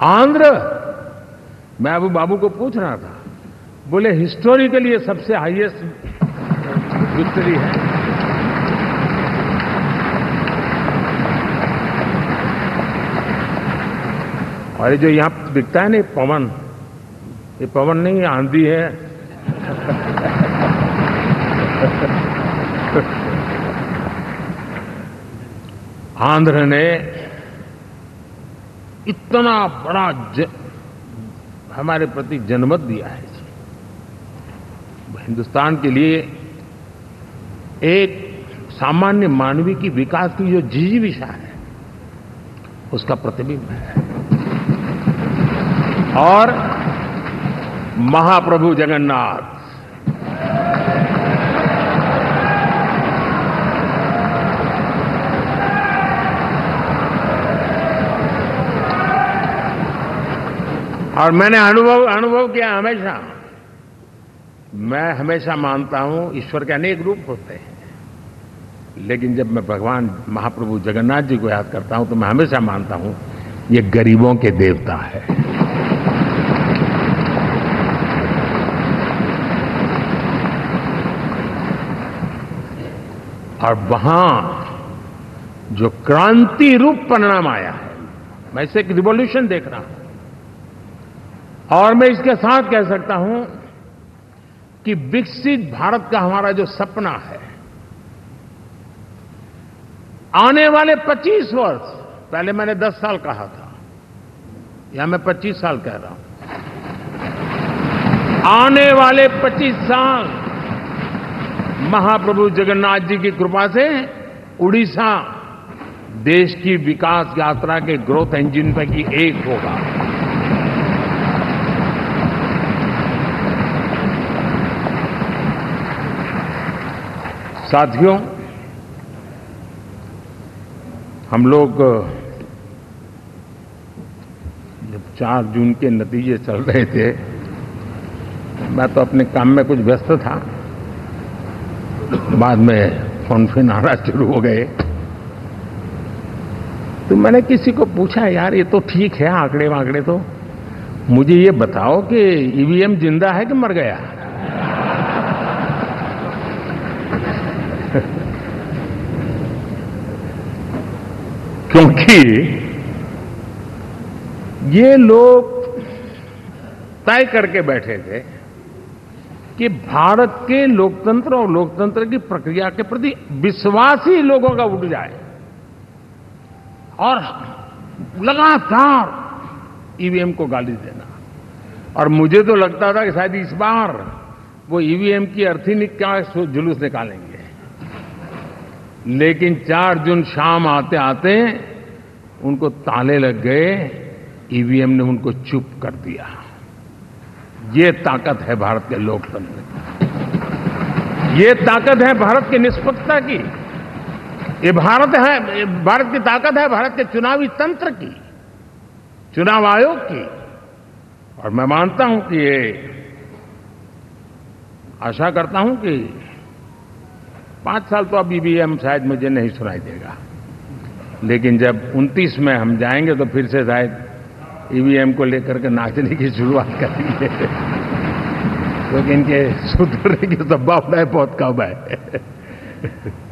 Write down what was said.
आंध्र, मैं अबू बाबू को पूछ रहा था, बोले हिस्टोरिकली ये सबसे हाईएस्ट विक्ट्री है। और ये जो यहां दिखता है ना पवन, ये पवन नहीं, ये आंधी है। आंध्र ने इतना बड़ा हमारे प्रति जनमत दिया है। हिंदुस्तान के लिए एक सामान्य मानवीय की विकास की जो जिजीविषा है, उसका प्रतिबिंब है। और महाप्रभु जगन्नाथ, और मैंने अनुभव किया हमेशा। मैं हमेशा मानता हूं ईश्वर के अनेक रूप होते हैं, लेकिन जब मैं भगवान महाप्रभु जगन्नाथ जी को याद करता हूं तो मैं हमेशा मानता हूं ये गरीबों के देवता है। और वहां जो क्रांति रूप परिणाम आया है, मैं इसे एक रिवॉल्यूशन देख रहा हूं। और मैं इसके साथ कह सकता हूं कि विकसित भारत का हमारा जो सपना है, आने वाले 25 वर्ष, पहले मैंने 10 साल कहा था, या मैं 25 साल कह रहा हूं, आने वाले 25 साल महाप्रभु जगन्नाथ जी की कृपा से उड़ीसा देश की विकास यात्रा के ग्रोथ इंजन पैकी एक होगा। साथियों, हम लोग जब 4 जून के नतीजे चल रहे थे, मैं तो अपने काम में कुछ व्यस्त था, बाद में फोन आना शुरू हो गए। तो मैंने किसी को पूछा, यार ये तो ठीक है आंकड़े वांकड़े, तो मुझे ये बताओ कि ईवीएम जिंदा है कि मर गया? क्योंकि ये लोग तय करके बैठे थे कि भारत के लोकतंत्र और लोकतंत्र की प्रक्रिया के प्रति विश्वास ही लोगों का उठ जाए, और लगातार ईवीएम को गाली देना। और मुझे तो लगता था कि शायद इस बार वो ईवीएम की अर्थी क्या जुलूस निकालेंगे, लेकिन 4 जून शाम आते आते उनको ताले लग गए, ईवीएम ने उनको चुप कर दिया। ये ताकत है भारत के लोकतंत्र की, ये ताकत है भारत की निष्पक्षता की, ये भारत की ताकत है भारत के चुनावी तंत्र की, चुनाव आयोग की। और मैं मानता हूं कि ये आशा करता हूं कि 5 साल तो अब ईवीएम शायद मुझे नहीं सुनाई देगा, लेकिन जब 29 में हम जाएंगे तो फिर से शायद ईवीएम को लेकर के नाचने की शुरुआत करेंगे, क्योंकि इनके सुधरने की संभावना बहुत कम है।